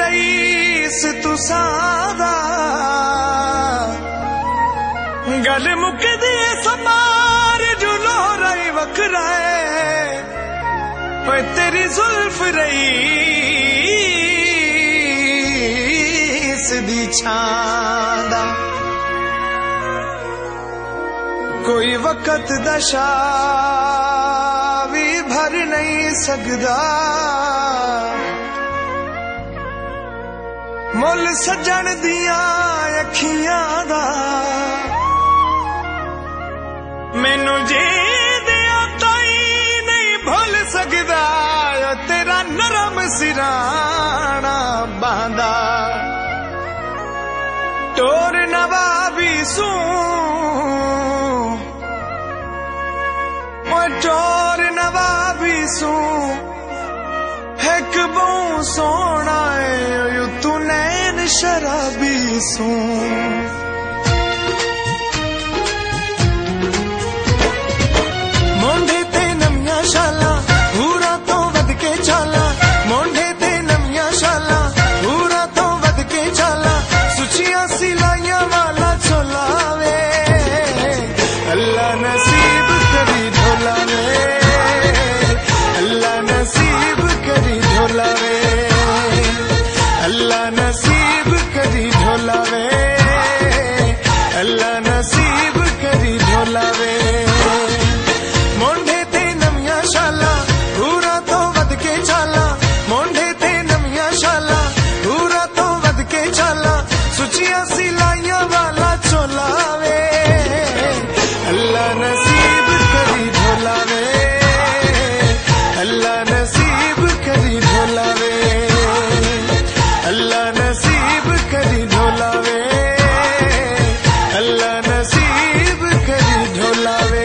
rice तू सादा गल मुकदी समार जुलो रही वखराए पर तेरी जुल्फ रईस दी छांदा कोई वक़्त दशा भी भर नहीं सकदा मुल सजन दिया अखियां दा मैनू जी दिया ताई नहीं भूल सकदा तेरा नरम सिराना बांदा टोर नवाबी सू टोर नवाबी सू एक बहु सोना है तू नैन शराबी सू मोंढे ते नमिया शाला पूरा तो वध के चाला मोंढे ते नमिया शाला पूरा तो वध के चाला सुचिया सिलाइया वाला चोलावे अल्लाह नसीब करी ढोलावे अल्लाह नसीब करी ढोलावे अल्लाह नसीब करी ढोलावे अल्लाह नसीब करी ढोलावे मोंढे ते नमिया शाला पूरा तो वध के चाला मोंढे ते नमिया शाला पूरा तो वध के चाला सुचिया सिलाइया वाला चोलावे अल्लाह नसीब करी ढोलावे अल्लाह नसीब करी ढोलावे अल्लाह नसीब करी ढोलावे अल्लाह नसीब करी ढोलावे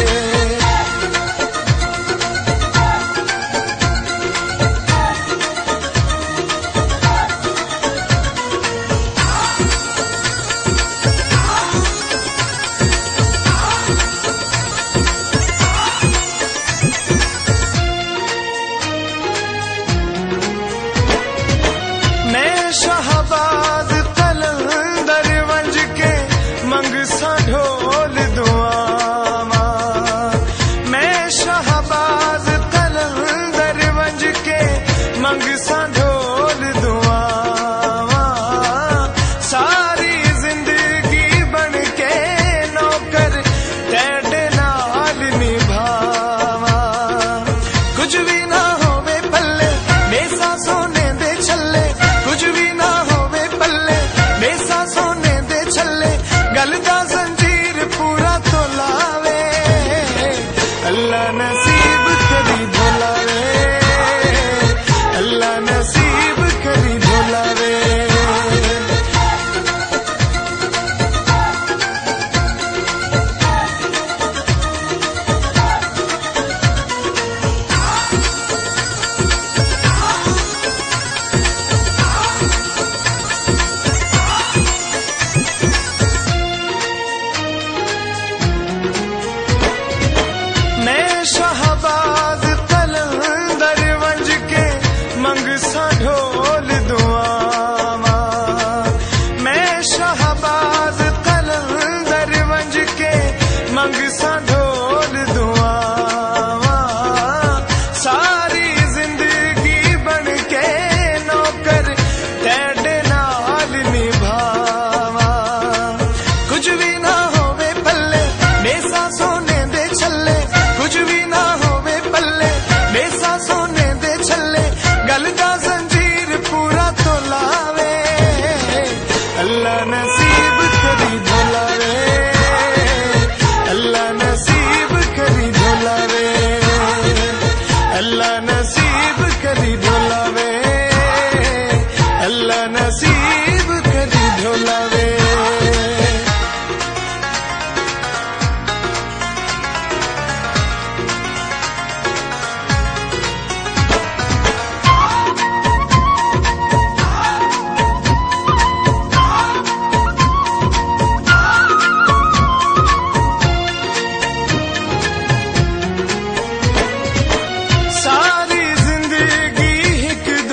शाहबाज कलंदर वंज के मंग सा ढोल दुआवा मैं शाहबाज कलंदर वंज के मंग सा ढोल दुआवा सारी जिंदगी बन के नौकर तेरे नाल निभावा कुछ भी ना होवे पल्ले मेसा सोने दे छल्ले कुछ भी ना होवे पल्ले मेसा सोने दे छल्ले गल दा जंजीर पूरा तो लावे अल्लाह नसीब करी ढोलावे अल्लाह नसीब करी ढोलावे शाहबाज कलंदर वंज के मंग सा ढोल दुआवा मैं शाहबाज कलंदर वंज के मंग सा ढोल दुआवा सारी जिंदगी बन के नौकर तेरे नाल निभावा कुछ भी ना होवे पल्ले मेसा सोने दे छल्ले कुछ भी ना होवे पल्ले मेसा सोने दे छल्ले गल दा जंजीर पूरा तो लावे अल्लाह नसीब करी ढोलावे अल्लाह नसीब करी ढोलावे अल्लाह नसीब करी ढोलावे अल्लाह नसीब करी ढोलावे सारी जिंदगी एक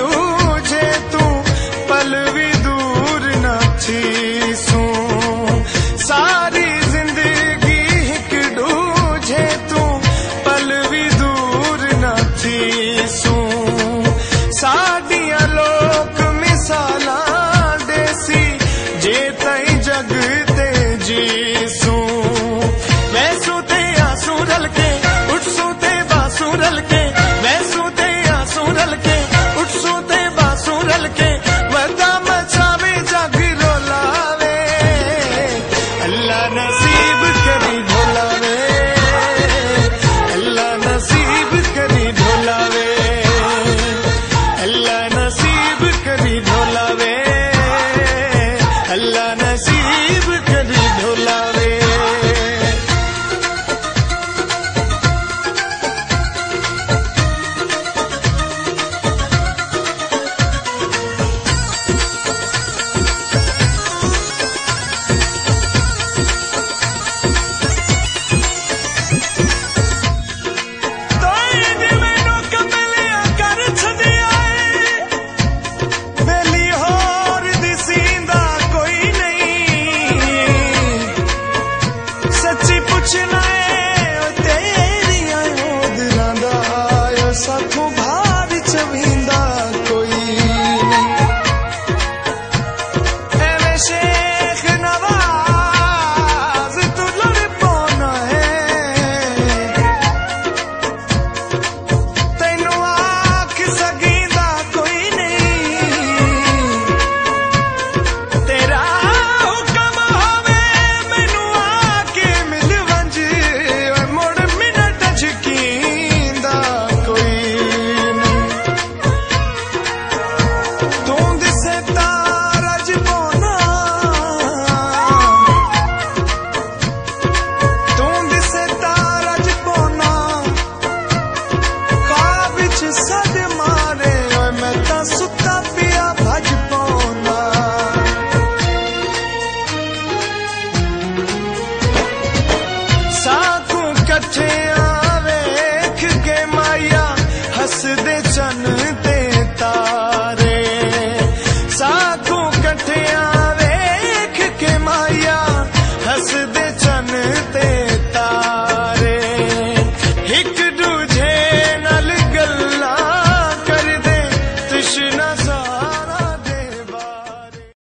चन ते तारे, साकू कठिया वेख के माया हसदे चन ते तारे, एक दूजे नाल गल्लां कर दे तृष्णा सा